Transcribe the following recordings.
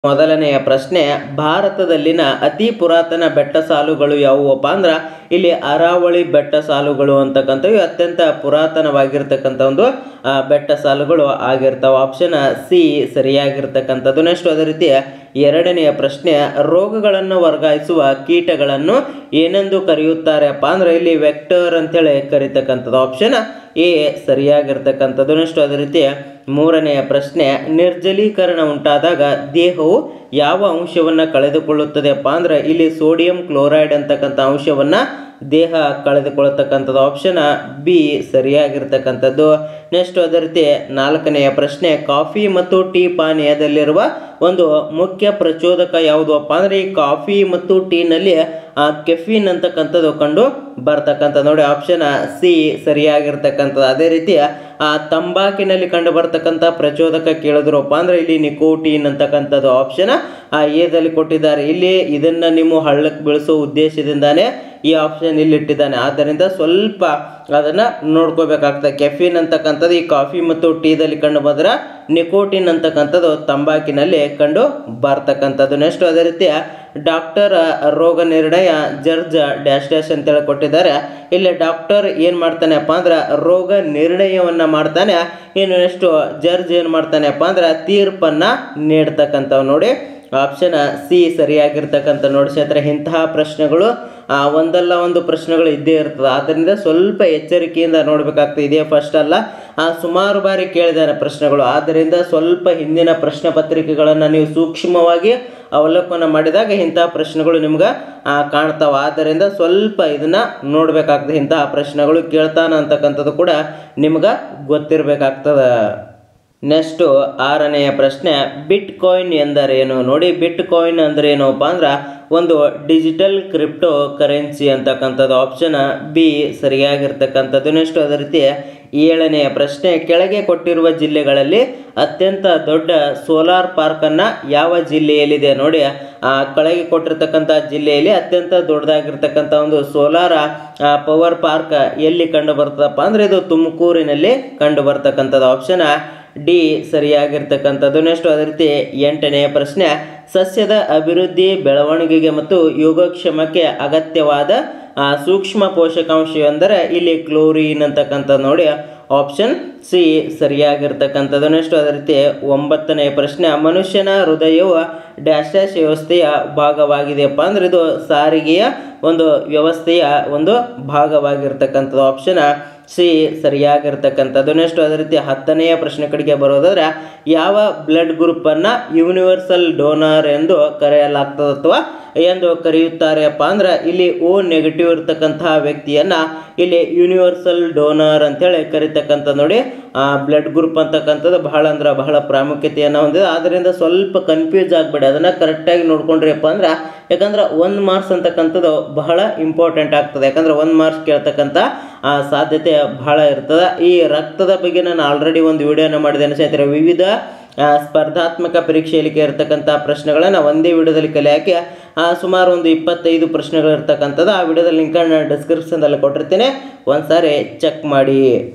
ಮೊದಲನೆಯ ಪ್ರಶ್ನೆ, ಭಾರತದಲ್ಲಿನ ಅತಿ ಪುರಾತನ ಬೆಟ್ಟ ಸಾಲುಗಳು ಯಾವುವಪ್ಪ ಅಂದ್ರೆ ಇಲ್ಲಿ ಅರಾವಳಿ ಬೆಟ್ಟ ಸಾಲುಗಳು ಅಂತಕ್ಕಂಥವು ಅತ್ಯಂತ ಪುರಾತನವಾಗಿರ್ತಕ್ಕಂಥ ಒಂದು ಬೆಟ್ಟ ಸಾಲುಗಳು ಆಗಿರ್ತಾವೆ. ಆಪ್ಷನ್ ಸಿ ಸರಿಯಾಗಿರ್ತಕ್ಕಂಥದ್ದು. ನೆಕ್ಸ್ಟ್ ಅದೇ ರೀತಿ ಎರಡನೆಯ ಪ್ರಶ್ನೆ, ರೋಗಗಳನ್ನು ವರ್ಗಾಯಿಸುವ ಕೀಟಗಳನ್ನು ಏನೆಂದು ಕರೆಯುತ್ತಾರೆಪ್ಪ ಅಂದ್ರೆ ಇಲ್ಲಿ ವೆಕ್ಟರ್ ಅಂತೇಳಿ ಕರೀತಕ್ಕಂಥದ್ದು. ಆಪ್ಷನ್ ಎ ಸರಿಯಾಗಿರ್ತಕ್ಕಂಥದ್ದು. ನೆಕ್ಸ್ಟ್ ಅದೇ ರೀತಿ ಮೂರನೆಯ ಪ್ರಶ್ನೆ, ನಿರ್ಜಲೀಕರಣ ಉಂಟಾದಾಗ ದೇಹವು ಯಾವ ಅಂಶವನ್ನು ಕಳೆದುಕೊಳ್ಳುತ್ತದೆಪ್ಪ ಅಂದ್ರೆ ಇಲ್ಲಿ ಸೋಡಿಯಂ ಕ್ಲೋರೈಡ್ ಅಂತಕ್ಕಂಥ ಅಂಶವನ್ನು ದೇಹ ಕಳೆದುಕೊಳ್ಳತಕ್ಕಂಥದ್ದು. ಆಪ್ಷನ್ ಬಿ ಸರಿಯಾಗಿರ್ತಕ್ಕಂಥದ್ದು. ನೆಕ್ಸ್ಟ್ ಅದೇ ರೀತಿ ನಾಲ್ಕನೆಯ ಪ್ರಶ್ನೆ, ಕಾಫಿ ಮತ್ತು ಟೀ ಪಾನೀಯದಲ್ಲಿರುವ ಒಂದು ಮುಖ್ಯ ಪ್ರಚೋದಕ ಯಾವುದಪ್ಪ ಅಂದ್ರೆ ಈ ಕಾಫಿ ಮತ್ತು ಟೀನಲ್ಲಿ ಕೆಫಿನ್ ಅಂತಕ್ಕಂಥದ್ದು ಕಂಡು ಬರ್ತಕ್ಕಂಥದ್ದು. ನೋಡಿ ಆಪ್ಷನ್ ಸಿ ಸರಿಯಾಗಿರ್ತಕ್ಕಂಥದ್ದು. ಅದೇ ರೀತಿ ತಂಬಾಕಿನಲ್ಲಿ ಕಂಡು ಬರ್ತಕ್ಕಂಥ ಪ್ರಚೋದಕ ಕೇಳಿದ್ರಪ್ಪ ಅಂದ್ರೆ ಇಲ್ಲಿ ನಿಕೋಟಿನ್ ಅಂತಕ್ಕಂಥದ್ದು. ಆಪ್ಷನ್ ಎದಲ್ಲಿ ಕೊಟ್ಟಿದ್ದಾರೆ. ಇಲ್ಲಿ ಇದನ್ನ ನೀವು ಹಳ್ಳಕ್ಕೆ ಬೀಳಿಸೋ ಉದ್ದೇಶದಿಂದಾನೇ ಈ ಆಪ್ಷನ್ ಇಲ್ಲಿ ಇಟ್ಟಿದ್ದಾನೆ. ಆದ್ದರಿಂದ ಸ್ವಲ್ಪ ಅದನ್ನ ನೋಡ್ಕೋಬೇಕಾಗ್ತದೆ. ಕೆಫಿನ್ ಅಂತಕ್ಕಂಥದ್ದು ಈ ಕಾಫಿ ಮತ್ತು ಟೀದಲ್ಲಿ ಕಂಡು ಬಂದ್ರೆ ನಿಕೋಟಿನ್ ಅಂತಕ್ಕಂಥದ್ದು ತಂಬಾಕಿನಲ್ಲಿ ಕಂಡು ಬರ್ತಕ್ಕಂಥದ್ದು. ನೆಕ್ಸ್ಟ್ ಅದೇ ರೀತಿ ಡಾಕ್ಟರ್ ರೋಗ ನಿರ್ಣಯ ಜರ್ಜ್ ಡ್ಯಾಶ್ ಡ್ಯಾಶ್ ಅಂತೇಳಿ ಕೊಟ್ಟಿದ್ದಾರೆ. ಇಲ್ಲಿ ಡಾಕ್ಟರ್ ಏನು ಮಾಡ್ತಾನೆಪ್ಪ ಅಂದ್ರೆ ರೋಗ ನಿರ್ಣಯವನ್ನ ಮಾಡ್ತಾನೆ. ಇನ್ನು ನೆಕ್ಸ್ಟ್ ಜರ್ಜ್ ಏನು ಮಾಡ್ತಾನೆಪ್ಪ ಅಂದ್ರೆ ತೀರ್ಪನ್ನ ನೀಡ್ತಕ್ಕಂಥವು. ನೋಡಿ ಆಪ್ಷನ್ ಸಿ ಸರಿಯಾಗಿರ್ತಕ್ಕಂಥ. ನೋಡಿ ಸ್ನೇಹಿತರೆ, ಇಂತಹ ಪ್ರಶ್ನೆಗಳು ಒಂದಲ್ಲ ಒಂದು ಪ್ರಶ್ನೆಗಳು ಇದ್ದೇ ಇರ್ತದೆ. ಆದ್ದರಿಂದ ಸ್ವಲ್ಪ ಎಚ್ಚರಿಕೆಯಿಂದ ನೋಡಬೇಕಾಗ್ತದೆ. ಇದೇ ಫಸ್ಟ್ ಅಲ್ಲ, ಸುಮಾರು ಬಾರಿ ಕೇಳಿದಾರೆ ಪ್ರಶ್ನೆಗಳು. ಆದ್ದರಿಂದ ಸ್ವಲ್ಪ ಹಿಂದಿನ ಪ್ರಶ್ನೆ ಪತ್ರಿಕೆಗಳನ್ನು ನೀವು ಸೂಕ್ಷ್ಮವಾಗಿ ಅವಲೋಕನ ಮಾಡಿದಾಗ ಇಂತಹ ಪ್ರಶ್ನೆಗಳು ನಿಮ್ಗೆ ಕಾಣ್ತಾವೆ. ಆದ್ದರಿಂದ ಸ್ವಲ್ಪ ಇದನ್ನ ನೋಡಬೇಕಾಗ್ತದೆ. ಇಂತಹ ಪ್ರಶ್ನೆಗಳು ಕೇಳ್ತಾನ ಅಂತಕ್ಕಂಥದ್ದು ಕೂಡ ನಿಮ್ಗೆ ಗೊತ್ತಿರಬೇಕಾಗ್ತದೆ. ನೆಕ್ಸ್ಟು ಆರನೆಯ ಪ್ರಶ್ನೆ, ಬಿಟ್ ಕಾಯಿನ್ ಎಂದರೇನು? ನೋಡಿ ಬಿಟ್ ಕಾಯಿನ್ ಅಂದ್ರೆ ಏನಪ್ಪ ಅಂದ್ರೆ ಒಂದು ಡಿಜಿಟಲ್ ಕ್ರಿಪ್ಟೋ ಕರೆನ್ಸಿ ಅಂತಕ್ಕಂಥದ್ದು. ಆಪ್ಷನ್ ಬಿ ಸರಿಯಾಗಿರ್ತಕ್ಕಂಥದ್ದು. ನೆಕ್ಸ್ಟ್ ಅದೇ ರೀತಿ ಏಳನೆಯ ಪ್ರಶ್ನೆ, ಕೆಳಗೆ ಕೊಟ್ಟಿರುವ ಜಿಲ್ಲೆಗಳಲ್ಲಿ ಅತ್ಯಂತ ದೊಡ್ಡ ಸೋಲಾರ್ ಪಾರ್ಕನ್ನು ಯಾವ ಜಿಲ್ಲೆಯಲ್ಲಿದೆ? ನೋಡಿ ಕೆಳಗೆ ಕೊಟ್ಟಿರ್ತಕ್ಕಂಥ ಜಿಲ್ಲೆಯಲ್ಲಿ ಅತ್ಯಂತ ದೊಡ್ಡದಾಗಿರ್ತಕ್ಕಂಥ ಒಂದು ಸೋಲಾರ್ ಪವರ್ ಪಾರ್ಕ್ ಎಲ್ಲಿ ಕಂಡು ಬರ್ತದಪ್ಪ ಅಂದ್ರೆ ಇದು ತುಮಕೂರಿನಲ್ಲಿ ಕಂಡು ಬರ್ತಕ್ಕಂಥದ್ದು. Option D ಸರಿಯಾಗಿರ್ತಕ್ಕಂಥದ್ದು. ನೆಕ್ಸ್ಟ್ ಅದೇ ರೀತಿ ಎಂಟನೆಯ ಪ್ರಶ್ನೆ, ಸಸ್ಯದ ಅಭಿವೃದ್ಧಿ ಬೆಳವಣಿಗೆಗೆ ಮತ್ತು ಯೋಗಕ್ಷೇಮಕ್ಕೆ ಅಗತ್ಯವಾದ ಸೂಕ್ಷ್ಮ ಪೋಷಕಾಂಶ ಎಂದರೆ ಇಲ್ಲಿ ಕ್ಲೋರಿನ್ ಅಂತಕ್ಕಂಥದ್ದು. ನೋಡಿ ಆಪ್ಷನ್ ಸಿ ಸರಿಯಾಗಿರ್ತಕ್ಕಂಥದ್ದು. ನೆಕ್ಸ್ಟ್ ಅದೇ ರೀತಿ ಒಂಬತ್ತನೆಯ ಪ್ರಶ್ನೆ, ಮನುಷ್ಯನ ಹೃದಯವು ಡ್ಯಾಶ್ ಡ್ಯಾಶ್ ವ್ಯವಸ್ಥೆಯ ಭಾಗವಾಗಿದೆಯಪ್ಪ ಅಂದ್ರೆ ಇದು ಸಾರಿಗೆಯ ಒಂದು ವ್ಯವಸ್ಥೆಯ ಒಂದು ಭಾಗವಾಗಿರ್ತಕ್ಕಂಥದ್ದು. ಆಪ್ಷನ್ ಸಿ ಸರಿಯಾಗಿರ್ತಕ್ಕಂಥದ್ದು. ನೆಕ್ಸ್ಟ್ ಅದೇ ರೀತಿ ಹತ್ತನೆಯ ಪ್ರಶ್ನೆ ಕಡೆಗೆ ಬರೋದಾದ್ರೆ ಯಾವ ಬ್ಲಡ್ ಗ್ರೂಪನ್ನು ಯೂನಿವರ್ಸಲ್ ಡೋನರ್ ಎಂದು ಕರೆಯಲಾಗ್ತದೆ ಅಥವಾ ಎಂದು ಕರೆಯುತ್ತಾರೆಪ್ಪ ಅಂದ್ರೆ ಇಲ್ಲಿ ಓ ನೆಗೆಟಿವ್ ಇರ್ತಕ್ಕಂತಹ ವ್ಯಕ್ತಿಯನ್ನ ಇಲ್ಲಿ ಯೂನಿವರ್ಸಲ್ ಡೋನರ್ ಅಂತೇಳಿ ಕರಿತಕ್ಕಂಥದ್ದು. ನೋಡಿ ಬ್ಲಡ್ ಗ್ರೂಪ್ ಅಂತಕ್ಕಂಥದ್ದು ಬಹಳ ಅಂದ್ರೆ ಬಹಳ ಪ್ರಾಮುಖ್ಯತೆಯನ್ನು ಹೊಂದಿದೆ. ಆದ್ದರಿಂದ ಸ್ವಲ್ಪ ಕನ್ಫ್ಯೂಸ್ ಆಗಬೇಡಿ, ಅದನ್ನು ಕರೆಕ್ಟಾಗಿ ನೋಡ್ಕೊಂಡ್ರಿಪ್ಪ ಅಂದ್ರೆ ಯಾಕಂದ್ರೆ 1 ಮಾರ್ಕ್ಸ್ ಅಂತಕ್ಕಂಥದ್ದು ಬಹಳ ಇಂಪಾರ್ಟೆಂಟ್ ಆಗ್ತದೆ. ಯಾಕಂದ್ರೆ 1 ಮಾರ್ಕ್ಸ್ ಕೇಳ್ತಕ್ಕಂಥ ಸಾಧ್ಯತೆ ಬಹಳ ಇರ್ತದೆ. ಈ ರಕ್ತದ ಬಗ್ಗೆ ನಾನು ಆಲ್ರೆಡಿ ಒಂದು ವಿಡಿಯೋನ ಮಾಡಿದ್ದೇನೆ ಸ್ನೇಹಿತರೆ. ವಿವಿಧ ಸ್ಪರ್ಧಾತ್ಮಕ ಪರೀಕ್ಷೆಯಲ್ಲಿ ಇರತಕ್ಕಂಥ ಪ್ರಶ್ನೆಗಳನ್ನು ಒಂದೇ ವಿಡಿಯೋದಲ್ಲಿ ಕಲೆ ಹಾಕಿ ಸುಮಾರು ಒಂದು 25 ಪ್ರಶ್ನೆಗಳು ಇರ್ತಕ್ಕಂಥದ್ದು. ಆ ವಿಡಿಯೋದಲ್ಲಿ ಲಿಂಕನ್ನು ಡಿಸ್ಕ್ರಿಪ್ಷನ್ದಲ್ಲಿ ಕೊಟ್ಟಿರ್ತೀನಿ, ಒಂದ್ಸಾರಿ ಚೆಕ್ ಮಾಡಿ.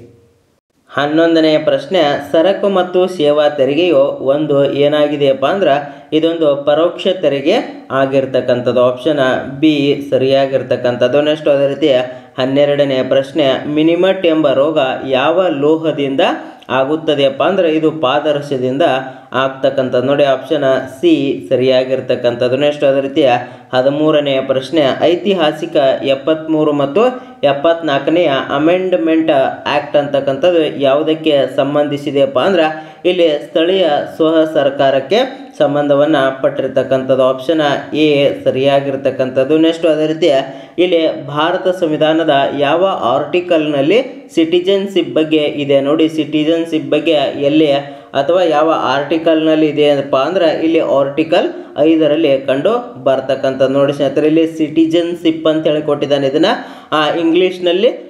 11ನೆಯ ಪ್ರಶ್ನೆ, ಸರಕು ಮತ್ತು ಸೇವಾ ತೆರಿಗೆಯು ಒಂದು ಏನಾಗಿದೆಯಪ್ಪ ಅಂದ್ರೆ ಇದೊಂದು ಪರೋಕ್ಷ ತೆರಿಗೆ ಆಗಿರ್ತಕ್ಕಂಥದ್ದು. ಆಪ್ಷನ್ ಬಿ ಸರಿಯಾಗಿರ್ತಕ್ಕಂಥದ್ದು. ನೆಕ್ಸ್ಟ್ ಅದೇ ರೀತಿ 12ನೆಯ ಪ್ರಶ್ನೆ, ಮಿನಿಮಟ್ ಎಂಬ ರೋಗ ಯಾವ ಲೋಹದಿಂದ ಆಗುತ್ತದೆಯಪ್ಪ ಅಂದ್ರೆ ಇದು ಪಾದರಸದಿಂದ ಆಗ್ತಕ್ಕಂಥದ್ದು. ನೋಡಿ ಆಪ್ಷನ್ ಸಿ ಸರಿಯಾಗಿರ್ತಕ್ಕಂಥದ್ದು. ನೆಕ್ಸ್ಟ್ ಅದೇ ರೀತಿ 13ನೆಯ ಪ್ರಶ್ನೆ, ಐತಿಹಾಸಿಕ 73 ಮತ್ತು 74ನೆಯ ಅಮೆಂಡ್ಮೆಂಟ್ ಆ್ಯಕ್ಟ್ ಅಂತಕ್ಕಂಥದ್ದು ಯಾವುದಕ್ಕೆ ಸಂಬಂಧಿಸಿದೆಯಪ್ಪ ಅಂದ್ರೆ ಇಲ್ಲಿ ಸ್ಥಳೀಯ ಸ್ವಹ ಸರ್ಕಾರಕ್ಕೆ ಸಂಬಂಧವನ್ನು ಪಟ್ಟಿರ್ತಕ್ಕಂಥದ್ದು. ಆಪ್ಷನ್ ಎ ಸರಿಯಾಗಿರ್ತಕ್ಕಂಥದ್ದು. ನೆಕ್ಸ್ಟ್ ಅದೇ ರೀತಿ ಇಲ್ಲಿ ಭಾರತ ಸಂವಿಧಾನದ ಯಾವ ಆರ್ಟಿಕಲ್ನಲ್ಲಿ ಸಿಟಿಜನ್ಶಿಪ್ ಬಗ್ಗೆ ಇದೆ? ನೋಡಿ ಸಿಟಿಜನ್ಶಿಪ್ ಬಗ್ಗೆ ಎಲ್ಲಿ ಅಥವಾ ಯಾವ ಆರ್ಟಿಕಲ್ನಲ್ಲಿ ಇದೆ ಏನಪ್ಪ ಅಂದ್ರೆ ಇಲ್ಲಿ ಆರ್ಟಿಕಲ್ 5ರಲ್ಲಿ ಕಂಡು ಬರ್ತಕ್ಕಂಥದ್ದು. ನೋಡಿ ಸ್ನೇಹಿತರೆ, ಇಲ್ಲಿ ಸಿಟಿಜನ್ಶಿಪ್ ಅಂತ ಹೇಳಿ ಕೊಟ್ಟಿದ್ದಾನೆ. ಇದನ್ನ ಇಂಗ್ಲೀಷ್ನಲ್ಲಿ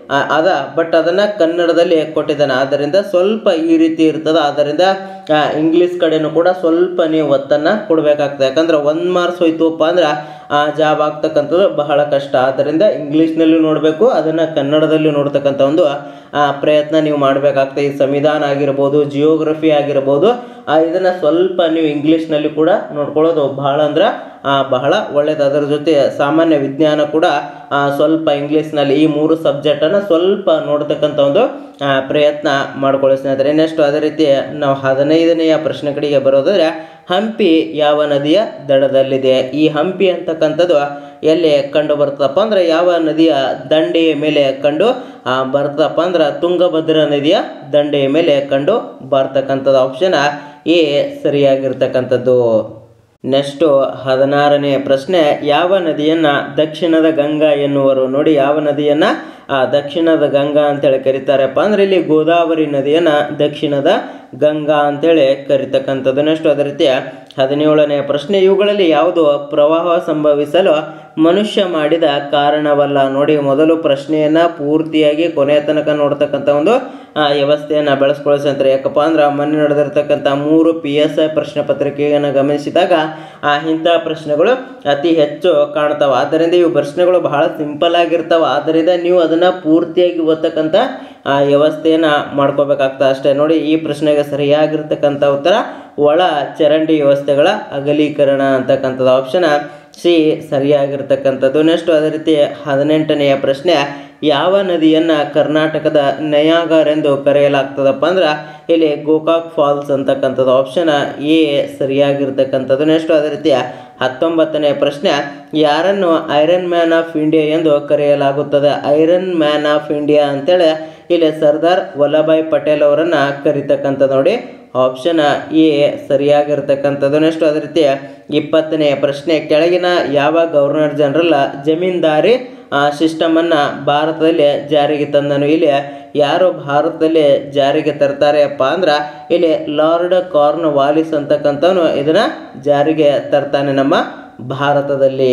ಅದ, ಬಟ್ ಅದನ್ನು ಕನ್ನಡದಲ್ಲಿ ಕೊಟ್ಟಿದ್ದಾನೆ. ಆದ್ದರಿಂದ ಸ್ವಲ್ಪ ಈ ರೀತಿ ಇರ್ತದೆ. ಆದ್ದರಿಂದ ಇಂಗ್ಲೀಷ್ ಕಡೆನೂ ಕೂಡ ಸ್ವಲ್ಪ ನೀವು ಒತ್ತನ್ನು ಕೊಡಬೇಕಾಗ್ತದೆ. ಯಾಕಂದ್ರೆ 1 ಮಾರ್ಕ್ಸ್ ಹೋಯ್ತುಪ್ಪ ಅಂದ್ರೆ ಜಾಬ್ ಆಗ್ತಕ್ಕಂಥದ್ದು ಬಹಳ ಕಷ್ಟ. ಆದ್ದರಿಂದ ಇಂಗ್ಲೀಷ್ನಲ್ಲೂ ನೋಡಬೇಕು, ಅದನ್ನು ಕನ್ನಡದಲ್ಲಿ ನೋಡ್ತಕ್ಕಂಥ ಒಂದು ಪ್ರಯತ್ನ ನೀವು ಮಾಡಬೇಕಾಗ್ತದೆ. ಈ ಸಂವಿಧಾನ ಆಗಿರ್ಬೋದು, ಜಿಯೋಗ್ರಫಿ ಆಗಿರ್ಬೋದು, ಇದನ್ನು ಸ್ವಲ್ಪ ನೀವು ಇಂಗ್ಲೀಷ್ನಲ್ಲಿ ಕೂಡ ನೋಡ್ಕೊಳ್ಳೋದು ಬಹಳ ಅಂದ್ರೆ ಬಹಳ ಒಳ್ಳೆಯದು. ಅದರ ಜೊತೆ ಸಾಮಾನ್ಯ ವಿಜ್ಞಾನ ಕೂಡ ಸ್ವಲ್ಪ ಇಂಗ್ಲೀಷ್ನಲ್ಲಿ ಈ 3 ಸಬ್ಜೆಕ್ಟನ್ನು ಸ್ವಲ್ಪ ನೋಡ್ತಕ್ಕಂಥ ಒಂದು ಪ್ರಯತ್ನ ಮಾಡ್ಕೊಳ್ಳಿ ಸ್ನೇಹಿತರೆ. ನೆಕ್ಸ್ಟ್ ಅದೇ ರೀತಿ ನಾವು 15ನೆಯ ಪ್ರಶ್ನೆ ಕಡೆಗೆ ಬರೋದಾದ್ರೆ, ಹಂಪಿ ಯಾವ ನದಿಯ ದಡದಲ್ಲಿದೆ? ಈ ಹಂಪಿ ಅಂತಕ್ಕಂಥದ್ದು ಎಲ್ಲಿ ಕಂಡು ಬರ್ತದಪ್ಪ ಅಂದ್ರೆ ಯಾವ ನದಿಯ ದಂಡೆಯ ಮೇಲೆ ಕಂಡು ಬರ್ತದಪ್ಪ ಅಂದ್ರೆ ತುಂಗಭದ್ರಾ ನದಿಯ ದಂಡೆಯ ಮೇಲೆ ಕಂಡು ಬರ್ತಕ್ಕಂಥದ್ದು. ಆಪ್ಷನ್ ಎ ಸರಿಯಾಗಿರ್ತಕ್ಕಂಥದ್ದು. ನೆಕ್ಸ್ಟು 16ನೆಯ ಪ್ರಶ್ನೆ, ಯಾವ ನದಿಯನ್ನು ದಕ್ಷಿಣದ ಗಂಗಾ ಎನ್ನುವರು? ನೋಡಿ, ಯಾವ ನದಿಯನ್ನು ದಕ್ಷಿಣದ ಗಂಗಾ ಅಂತೇಳಿ ಕರೀತಾರಪ್ಪ ಅಂದ್ರೆ ಇಲ್ಲಿ ಗೋದಾವರಿ ನದಿಯನ್ನು ದಕ್ಷಿಣದ ಗಂಗಾ ಅಂತೇಳಿ ಕರಿತಕ್ಕಂಥದ್ದು. ನೆಕ್ಸ್ಟ್ ಅದೇ ರೀತಿ 17ನೆಯ ಪ್ರಶ್ನೆ, ಇವುಗಳಲ್ಲಿ ಯಾವುದು ಪ್ರವಾಹ ಸಂಭವಿಸಲು ಮನುಷ್ಯ ಮಾಡಿದ ಕಾರಣವಲ್ಲ? ನೋಡಿ, ಮೊದಲು ಪ್ರಶ್ನೆಯನ್ನು ಪೂರ್ತಿಯಾಗಿ ಕೊನೆಯ ತನಕ ನೋಡ್ತಕ್ಕಂಥ ಒಂದು ವ್ಯವಸ್ಥೆಯನ್ನು ಬೆಳೆಸ್ಕೊಳ್ಸಂತಾರೆ. ಯಾಕಪ್ಪ ಅಂದ್ರೆ ಮೊನ್ನೆ ನಡೆದಿರ್ತಕ್ಕಂಥ 3 PSI ಪ್ರಶ್ನೆ ಪತ್ರಿಕೆಯನ್ನು ಗಮನಿಸಿದಾಗ ಇಂಥ ಪ್ರಶ್ನೆಗಳು ಅತಿ ಹೆಚ್ಚು ಕಾಣ್ತಾವೆ. ಆದ್ದರಿಂದ ಇವು ಪ್ರಶ್ನೆಗಳು ಬಹಳ ಸಿಂಪಲ್ ಆಗಿರ್ತಾವೆ. ಆದ್ದರಿಂದ ನೀವು ಅದನ್ನು ಪೂರ್ತಿಯಾಗಿ ಓದ್ತಕ್ಕಂಥ ವ್ಯವಸ್ಥೆಯನ್ನು ಮಾಡ್ಕೋಬೇಕಾಗ್ತದೆ ಅಷ್ಟೇ. ನೋಡಿ, ಈ ಪ್ರಶ್ನೆಗೆ ಸರಿಯಾಗಿರ್ತಕ್ಕಂಥ ಉತ್ತರ ಒಳ ಚರಂಡಿ ವ್ಯವಸ್ಥೆಗಳ ಅಗಲೀಕರಣ ಅಂತಕ್ಕಂಥದ್ದು. ಆಪ್ಷನ್ ಸಿ ಸರಿಯಾಗಿರ್ತಕ್ಕಂಥದ್ದು. ನೆಕ್ಸ್ಟ್ ಅದೇ ರೀತಿ 18ನೆಯ ಪ್ರಶ್ನೆ, ಯಾವ ನದಿಯನ್ನು ಕರ್ನಾಟಕದ ನಯಾಗರ್ ಎಂದು ಕರೆಯಲಾಗ್ತದಪ್ಪ ಅಂದ್ರೆ ಇಲ್ಲಿ ಗೋಕಾಕ್ ಫಾಲ್ಸ್ ಅಂತಕ್ಕಂಥದ್ದು. ಆಪ್ಷನ್ ಎ ಸರಿಯಾಗಿರ್ತಕ್ಕಂಥದ್ದು. ನೆಕ್ಸ್ಟ್ ಅದೇ ರೀತಿ 19ನೆಯ ಪ್ರಶ್ನೆ, ಯಾರನ್ನು ಐರನ್ ಮ್ಯಾನ್ ಆಫ್ ಇಂಡಿಯಾ ಎಂದು ಕರೆಯಲಾಗುತ್ತದೆ? ಐರನ್ ಮ್ಯಾನ್ ಆಫ್ ಇಂಡಿಯಾ ಅಂತೇಳಿ ಇಲ್ಲಿ ಸರ್ದಾರ್ ವಲ್ಲಭಾಯ್ ಪಟೇಲ್ ಅವರನ್ನು ಕರಿತಕ್ಕಂಥದ್ದು. ನೋಡಿ, ಆಪ್ಷನ್ ಎ ಸರಿಯಾಗಿರ್ತಕ್ಕಂಥದ್ದು. ನೆಕ್ಸ್ಟ್ ಅದೇ ರೀತಿ 20ನೆಯ ಪ್ರಶ್ನೆ, ಕೆಳಗಿನ ಯಾವ ಗವರ್ನರ್ ಜನರಲ್ ಜಮೀನ್ದಾರಿ ಸಿಸ್ಟಮನ್ನು ಭಾರತದಲ್ಲಿ ಜಾರಿಗೆ ತಂದನು? ಇಲ್ಲಿ ಯಾರು ಭಾರತದಲ್ಲಿ ಜಾರಿಗೆ ತರ್ತಾರೆಪ್ಪ ಅಂದ್ರೆ ಇಲ್ಲಿ ಲಾರ್ಡ್ ಕಾರ್ನ್ ವಾಲಿಸ್ ಅಂತಕ್ಕಂಥವನು ಇದನ್ನು ಜಾರಿಗೆ ತರ್ತಾನೆ ನಮ್ಮ ಭಾರತದಲ್ಲಿ.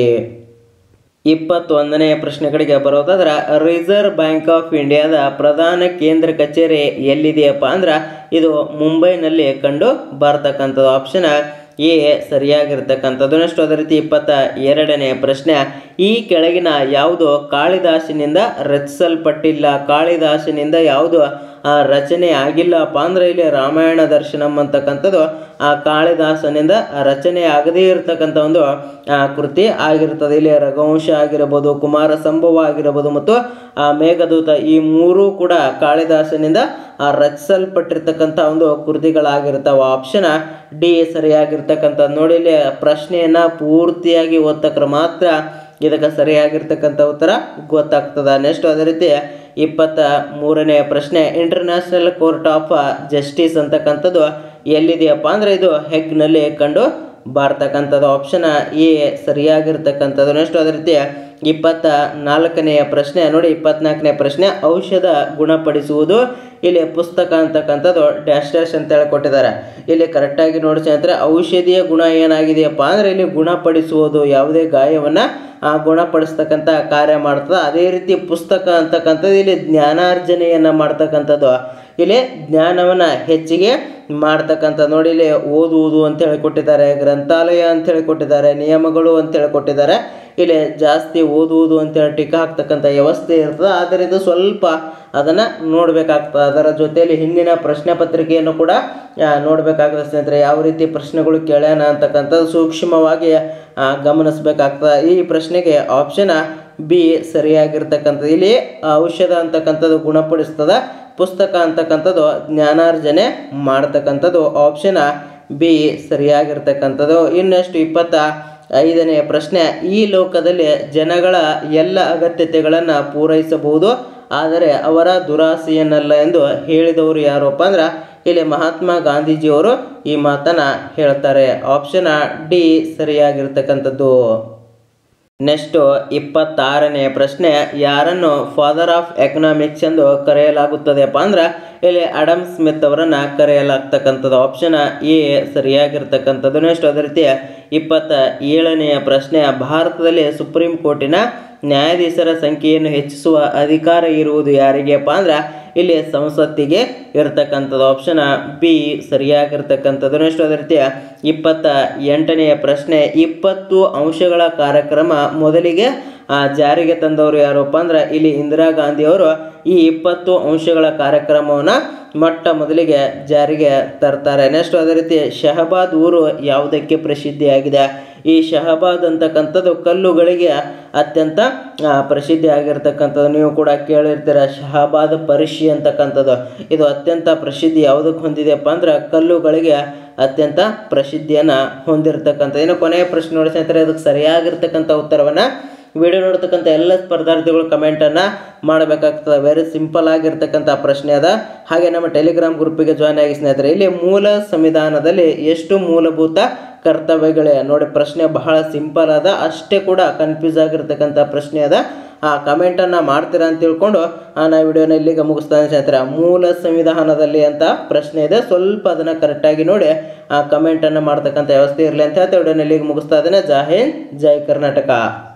21ನೆಯ ಪ್ರಶ್ನೆ ಕಡೆಗೆ ಬರೋದಾದ್ರೆ, ರಿಸರ್ವ್ ಬ್ಯಾಂಕ್ ಆಫ್ ಇಂಡಿಯಾದ ಪ್ರಧಾನ ಕೇಂದ್ರ ಕಚೇರಿ ಎಲ್ಲಿದೆಯಪ್ಪ ಅಂದ್ರೆ ಇದು ಮುಂಬೈನಲ್ಲಿ ಕಂಡು ಬರ್ತಕ್ಕಂಥದ್ದು. ಆಪ್ಷನ್ ಎ ಸರಿಯಾಗಿರ್ತಕ್ಕಂಥದ್ದು. ನೆಕ್ಸ್ಟ್ ಅದೇ ರೀತಿ 22ನೆಯ ಪ್ರಶ್ನೆ, ಈ ಕೆಳಗಿನ ಯಾವುದು ಕಾಳಿದಾಸನಿಂದ ರಚಿಸಲ್ಪಟ್ಟಿಲ್ಲ? ಕಾಳಿದಾಸನಿಂದ ಯಾವುದು ರಚನೆ ಆಗಿಲ್ಲಪ್ಪ ಅಂದ್ರೆ ಇಲ್ಲಿ ರಾಮಾಯಣ ದರ್ಶನಂ ಅಂತಕ್ಕಂಥದ್ದು ಕಾಳಿದಾಸನಿಂದ ರಚನೆ ಆಗದೇ ಇರತಕ್ಕಂಥ ಒಂದು ಕೃತಿ ಆಗಿರ್ತದೆ. ಇಲ್ಲಿ ರಘುವಂಶ ಆಗಿರಬಹುದು, ಕುಮಾರ ಸಂಭವ ಆಗಿರಬಹುದು ಮತ್ತು ಮೇಘದೂತ, ಈ 3 ಕೂಡ ಕಾಳಿದಾಸನಿಂದ ರಚಿಸಲ್ಪಟ್ಟಿರ್ತಕ್ಕಂಥ ಒಂದು ಕೃತಿಗಳಾಗಿರ್ತಾವೆ. Option D ಸರಿಯಾಗಿರ್ತಕ್ಕಂಥದ್ದು. ನೋಡಿ, ಇಲ್ಲಿ ಪ್ರಶ್ನೆಯನ್ನು ಪೂರ್ತಿಯಾಗಿ ಓದ್ತಕ್ರೆ ಮಾತ್ರ ಇದಕ್ಕೆ ಸರಿಯಾಗಿರ್ತಕ್ಕಂಥ ಉತ್ತರ ಗೊತ್ತಾಗ್ತದೆ. ನೆಕ್ಸ್ಟ್ ಅದೇ ರೀತಿ 23ನೆಯ ಪ್ರಶ್ನೆ, ಇಂಟರ್ನ್ಯಾಷನಲ್ ಕೋರ್ಟ್ ಆಫ್ ಜಸ್ಟಿಸ್ ಅಂತಕ್ಕಂಥದ್ದು ಎಲ್ಲಿದೆಯಪ್ಪ ಅಂದರೆ ಇದು ಹೆಗ್ನಲ್ಲಿ ಕಂಡು ಬರ್ತಕ್ಕಂಥದ್ದು. ಆಪ್ಷನ್ ಎ ಸರಿಯಾಗಿರ್ತಕ್ಕಂಥದ್ದು. ನೆಕ್ಸ್ಟ್ ಅದೇ ರೀತಿ 24ನೆಯ ಪ್ರಶ್ನೆ, ನೋಡಿ 24ನೇ ಪ್ರಶ್ನೆ, ಔಷಧ ಗುಣಪಡಿಸುವುದು ಇಲ್ಲಿ ಪುಸ್ತಕ ಅಂತಕ್ಕಂಥದ್ದು ಡ್ಯಾಶ್ ಡ್ಯಾಶ್ ಅಂತೇಳಿ ಕೊಟ್ಟಿದ್ದಾರೆ. ಇಲ್ಲಿ ಕರೆಕ್ಟಾಗಿ ನೋಡಿ ಸ್ನೇಹಿತರೆ, ಔಷಧಿಯ ಗುಣ ಏನಾಗಿದೆಯಪ್ಪ ಅಂದರೆ ಇಲ್ಲಿ ಗುಣಪಡಿಸುವುದು, ಯಾವುದೇ ಗಾಯವನ್ನು ಗುಣಪಡಿಸ್ತಕ್ಕಂಥ ಕಾರ್ಯ ಮಾಡ್ತದೆ. ಅದೇ ರೀತಿ ಪುಸ್ತಕ ಅಂತಕ್ಕಂಥದ್ದು ಇಲ್ಲಿ ಜ್ಞಾನಾರ್ಜನೆಯನ್ನು ಮಾಡ್ತಕ್ಕಂಥದ್ದು, ಇಲ್ಲಿ ಜ್ಞಾನವನ್ನು ಹೆಚ್ಚಿಗೆ ಮಾಡ್ತಕ್ಕಂಥದ್ದು. ನೋಡಿ, ಇಲ್ಲಿ ಓದುವುದು ಅಂತೇಳಿ ಕೊಟ್ಟಿದ್ದಾರೆ, ಗ್ರಂಥಾಲಯ ಅಂತೇಳಿ ಕೊಟ್ಟಿದ್ದಾರೆ, ನಿಯಮಗಳು ಅಂತೇಳಿ ಕೊಟ್ಟಿದ್ದಾರೆ. ಇಲ್ಲಿ ಜಾಸ್ತಿ ಓದುವುದು ಅಂತೇಳಿ ಟಿಕ್ಕ ಹಾಕ್ತಕ್ಕಂಥ ವ್ಯವಸ್ಥೆ ಇರ್ತದೆ. ಆದ್ದರಿಂದ ಸ್ವಲ್ಪ ಅದನ್ನು ನೋಡಬೇಕಾಗ್ತದೆ. ಅದರ ಜೊತೆಯಲ್ಲಿ ಹಿಂದಿನ ಪ್ರಶ್ನೆ ಪತ್ರಿಕೆಯನ್ನು ಕೂಡ ನೋಡಬೇಕಾಗ್ತದೆ ಸ್ನೇಹಿತರೆ. ಯಾವ ರೀತಿ ಪ್ರಶ್ನೆಗಳು ಕೇಳ್ಯಾನ ಅಂತಕ್ಕಂಥದ್ದು ಸೂಕ್ಷ್ಮವಾಗಿ ಗಮನಿಸಬೇಕಾಗ್ತದೆ. ಈ ಪ್ರಶ್ನೆಗೆ ಆಪ್ಷನ್ ಬಿ ಸರಿಯಾಗಿರ್ತಕ್ಕಂಥದ್ದು. ಇಲ್ಲಿ ಔಷಧ ಅಂತಕ್ಕಂಥದ್ದು ಗುಣಪಡಿಸ್ತದೆ, ಪುಸ್ತಕ ಅಂತಕ್ಕಂಥದ್ದು ಜ್ಞಾನಾರ್ಜನೆ ಮಾಡ್ತಕ್ಕಂಥದ್ದು. ಆಪ್ಷನ್ ಬಿ ಸರಿಯಾಗಿರ್ತಕ್ಕಂಥದ್ದು. ಇನ್ನಷ್ಟು 25ನೆಯ ಪ್ರಶ್ನೆ, ಈ ಲೋಕದಲ್ಲಿ ಜನಗಳ ಎಲ್ಲ ಅಗತ್ಯತೆಗಳನ್ನು ಪೂರೈಸಬಹುದು, ಆದರೆ ಅವರ ದುರಾಸೆಯನ್ನಲ್ಲ ಎಂದು ಹೇಳಿದವರು ಯಾರಪ್ಪ ಅಂದ್ರೆ ಇಲ್ಲಿ ಮಹಾತ್ಮ ಗಾಂಧೀಜಿಯವರು ಈ ಮಾತನ್ನು ಹೇಳ್ತಾರೆ. ಆಪ್ಷನ್ ಡಿ ಸರಿಯಾಗಿರ್ತಕ್ಕಂಥದ್ದು. ನೆಕ್ಸ್ಟು 26ನೆಯ ಪ್ರಶ್ನೆ, ಯಾರನ್ನು ಫಾದರ್ ಆಫ್ ಎಕನಾಮಿಕ್ಸ್ ಎಂದು ಕರೆಯಲಾಗುತ್ತದೆಯಪ್ಪ ಅಂದ್ರೆ ಇಲ್ಲಿ ಅಡಮ್ ಸ್ಮಿತ್ ಅವರನ್ನು ಕರೆಯಲಾಗ್ತಕ್ಕಂಥದ್ದು. ಆಪ್ಷನ್ ಎ ಸರಿಯಾಗಿರ್ತಕ್ಕಂಥದ್ದು. ನೆಕ್ಸ್ಟ್ ಅದೇ ರೀತಿ 27ನೆಯ ಪ್ರಶ್ನೆ, ಭಾರತದಲ್ಲಿ ಸುಪ್ರೀಂ ಕೋರ್ಟಿನ ನ್ಯಾಯಾಧೀಶರ ಸಂಖ್ಯೆಯನ್ನು ಹೆಚ್ಚಿಸುವ ಅಧಿಕಾರ ಇರುವುದು ಯಾರಿಗೆಪ್ಪ ಅಂದ್ರೆ ಇಲ್ಲಿ ಸಂಸತ್ತಿಗೆ ಇರತಕ್ಕಂಥದ್ದು. ಆಪ್ಷನ್ ಬಿ ಸರಿಯಾಗಿರ್ತಕ್ಕಂಥದ್ದು. ನೆಕ್ಸ್ಟ್ ಅದೇ ರೀತಿಯ 28ನೆಯ ಪ್ರಶ್ನೆ, 20 ಅಂಶಗಳ ಕಾರ್ಯಕ್ರಮ ಮೊದಲಿಗೆ ಜಾರಿಗೆ ತಂದವರು ಯಾರಪ್ಪ ಅಂದ್ರೆ ಇಲ್ಲಿ ಇಂದಿರಾ ಗಾಂಧಿಯವರು ಈ 20 ಅಂಶಗಳ ಕಾರ್ಯಕ್ರಮವನ್ನು ಮೊಟ್ಟ ಮೊದಲಿಗೆ ಜಾರಿಗೆ ತರ್ತಾರೆ. ನೆಕ್ಸ್ಟ್ ಅದೇ ರೀತಿ ಶಹಬಾದ್ ಊರು ಯಾವುದಕ್ಕೆ ಪ್ರಸಿದ್ಧಿಯಾಗಿದೆ? ಈ ಶಹಬಾದ್ ಅಂತಕ್ಕಂಥದ್ದು ಕಲ್ಲುಗಳಿಗೆ ಅತ್ಯಂತ ಪ್ರಸಿದ್ಧಿ ಆಗಿರ್ತಕ್ಕಂಥದ್ದು. ನೀವು ಕೂಡ ಕೇಳಿರ್ತೀರ ಶಹಬಾದ್ ಪರಿಷಿ ಅಂತಕ್ಕಂಥದ್ದು. ಇದು ಅತ್ಯಂತ ಪ್ರಸಿದ್ಧಿ ಯಾವುದಕ್ಕೆ ಹೊಂದಿದೆಯಪ್ಪ ಅಂದ್ರೆ ಕಲ್ಲುಗಳಿಗೆ ಅತ್ಯಂತ ಪ್ರಸಿದ್ಧಿಯನ್ನು ಹೊಂದಿರತಕ್ಕಂಥ. ಇನ್ನು ಕೊನೆಯ ಪ್ರಶ್ನೆ ನೋಡಿ ಸ್ನೇಹಿತರೆ, ಅದಕ್ಕೆ ಸರಿಯಾಗಿರ್ತಕ್ಕಂಥ ಉತ್ತರವನ್ನು ವಿಡಿಯೋ ನೋಡ್ತಕ್ಕಂಥ ಎಲ್ಲ ಸ್ಪರ್ಧಾರ್ಥಿಗಳು ಕಮೆಂಟನ್ನು ಮಾಡಬೇಕಾಗ್ತದೆ. ವೆರಿ ಸಿಂಪಲ್ ಆಗಿರ್ತಕ್ಕಂಥ ಪ್ರಶ್ನೆ ಅದ. ಹಾಗೆ ನಮ್ಮ ಟೆಲಿಗ್ರಾಮ್ ಗ್ರೂಪಿಗೆ ಜಾಯ್ನ್ ಆಗಿ ಸ್ನೇಹಿತರೆ. ಇಲ್ಲಿ ಮೂಲ ಸಂವಿಧಾನದಲ್ಲಿ ಎಷ್ಟು ಮೂಲಭೂತ ಕರ್ತವ್ಯಗಳೇ? ನೋಡಿ ಪ್ರಶ್ನೆ ಬಹಳ ಸಿಂಪಲ್ ಅದ, ಅಷ್ಟೇ ಕೂಡ ಕನ್ಫ್ಯೂಸ್ ಆಗಿರ್ತಕ್ಕಂಥ ಪ್ರಶ್ನೆ ಅದ. ಕಮೆಂಟನ್ನು ಮಾಡ್ತೀರಾ ಅಂತ ತಿಳ್ಕೊಂಡು ನಾನು ವಿಡಿಯೋನ ಇಲ್ಲಿಗೆ ಮುಗಿಸ್ತಾನೆ ಸ್ನೇಹಿತರೆ. ಮೂಲ ಸಂವಿಧಾನದಲ್ಲಿ ಅಂತ ಪ್ರಶ್ನೆ ಇದೆ, ಸ್ವಲ್ಪ ಅದನ್ನು ಕರೆಕ್ಟಾಗಿ ನೋಡಿ ಕಮೆಂಟನ್ನು ಮಾಡ್ತಕ್ಕಂಥ ವ್ಯವಸ್ಥೆ ಇರಲಿ ಅಂತ ಹೇಳ್ತಾ ವಿಡಿಯೋನ ಇಲ್ಲಿಗೆ ಮುಗಿಸ್ತಾ ಇದ್ದೇನೆ. ಜೈ ಹಿಂದ್, ಜೈ ಕರ್ನಾಟಕ.